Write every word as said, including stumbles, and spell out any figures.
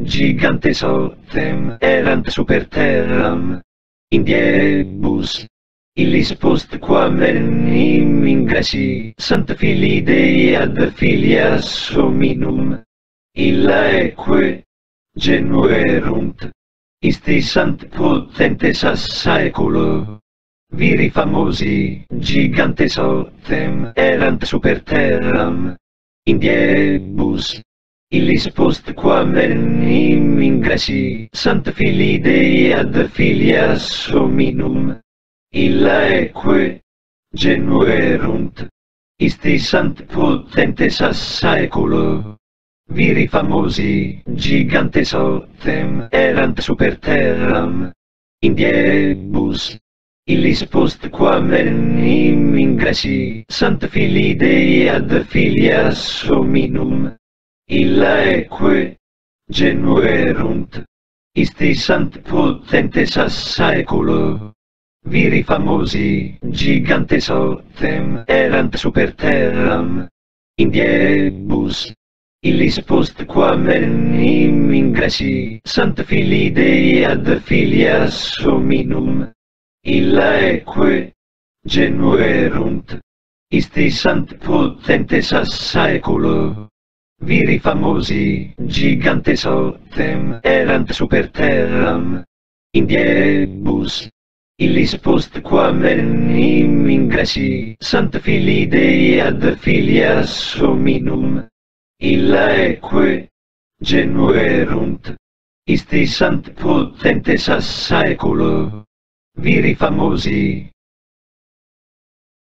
gigantes autem erant super terram, indiebus, illis postquam in ingressi Sancta Filii Dei ad filias hominum, illaeque genuerunt, isti sant potentes a saeculo. Viri famosi, gigantes autem erant super terram, indiebus, illis postquam in ingressi Sancta Filii Dei ad filias hominum, illaeque genuerunt, isti sant potentes a saeculo. Viri famosi, gigantes autem erant super terram, indiebus, illis postquam in ingressi Sancta Filii Dei ad filias hominum, illaeque genuerunt, isti sant potentes a saeculo. Viri famosi, gigantes autem erant super terram, indiebus, illis postquam in ingressi Sancta Filii Dei ad filias hominum, illaeque genuerunt, isti sant potentes a saeculo. Viri famosi, gigantes autem erant super terram, indiebus, illis postquam in ingressi Sancta Filii Dei ad filias hominum, illaeque genuerunt, isti sant potentes a saeculo. Viri famosi,